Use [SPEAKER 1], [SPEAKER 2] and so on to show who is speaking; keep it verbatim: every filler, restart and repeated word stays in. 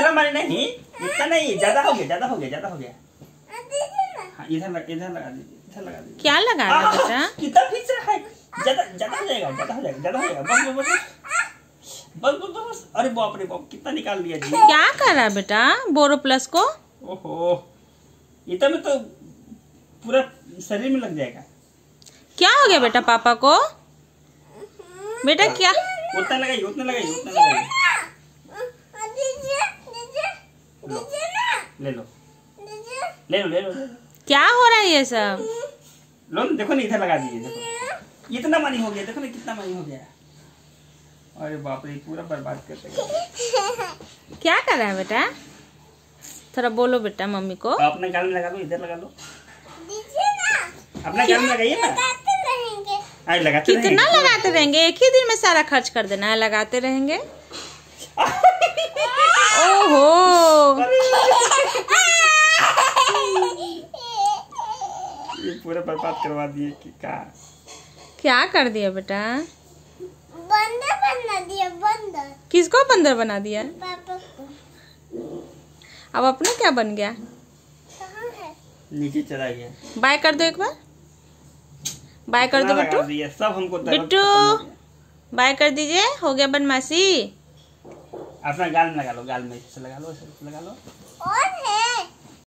[SPEAKER 1] पूरा मारे नहीं, इतना नहीं, ज्यादा हो गया, ज्यादा हो गया, ज्यादा हो गया। हाँ, इधर लग, इधर लगा दीजिए, इधर लगा दीजिए।
[SPEAKER 2] क्या लगा रहा है बेटा?
[SPEAKER 1] कितना फिक्स है, ज्यादा ज्यादा हो जाएगा, ज्यादा हो जाएगा, ज्यादा हो जाएगा। बस बस बस बस बस। अरे बाप रे बाप, कितना निकाल लिया जी।
[SPEAKER 2] क्या कर रहा है बेटा बोरो प्लस को?
[SPEAKER 1] ओहो, इतना में तो पूरा शरीर में लग जाएगा।
[SPEAKER 2] क्या हो गया बेटा पापा को? बेटा क्या?
[SPEAKER 1] उतना लगाइए, उतना लगाइए, उतना लगाइए। ले लो, ले लो, ले लो, ले लो।
[SPEAKER 2] क्या हो रहा है ये सब?
[SPEAKER 1] लो देखो ना, इधर लगा दीजिए, देखो इतना मनी हो गया, देखो ना कितना मनी हो गया। अरे बाप रे, पूरा बर्बाद कर देगा।
[SPEAKER 2] क्या कर रहा है बेटा? थोड़ा बोलो बेटा मम्मी को।
[SPEAKER 1] अपना गाल में लगा लो, इधर लगा लो, अपना गाल में लगाइए ना। अरे लगाते रहेंगे,
[SPEAKER 2] कितना लगाते रहेंगे? एक ही दिन में सारा खर्च कर देना है, लगाते रहेंगे। ओहो,
[SPEAKER 1] ये पूरा बर्बाद करवा दिए कि क्या?
[SPEAKER 2] क्या कर दिया बेटा?
[SPEAKER 3] बंदर बना दिया, बंदर।
[SPEAKER 2] किसको बंदर बना दिया?
[SPEAKER 3] पापा को।
[SPEAKER 2] अब अपने क्या बन गया?
[SPEAKER 3] कहाँ है?
[SPEAKER 1] नीचे चला गया।
[SPEAKER 2] बाय कर दो एक बार, बाय कर दो बिट्टू।
[SPEAKER 1] सब हमको
[SPEAKER 2] बिट्टू बाय कर दीजिए। हो गया बदमाशी।
[SPEAKER 1] अपना गाल में लगा लो, गाल में से लगा लो, से लगा लो।
[SPEAKER 3] और है